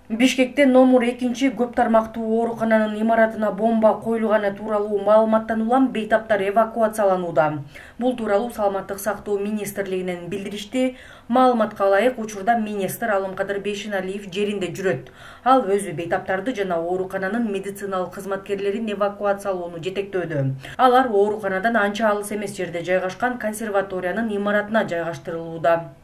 Бишкекте номер 2 көп тармактуу оорукананын имаратына бомба коюлганы тууралуу маалыматтан улам бейтаптар эвакуацияланууда. Бул тууралуу Саламаттык сактоо министрлигинен билдиришти. Маалыматка ылайык, учурда министр Алымкадыр Бейшеналиев жеринде жүрөт. Ал өзү бейтаптарды жана оорукананын медициналык кызматкерлерин эвакуациялоону жетектөөдө. Алар ооруканадан анча алыс эмес жерде жайгашкан консерваториянын имаратына жайгаштырылууда.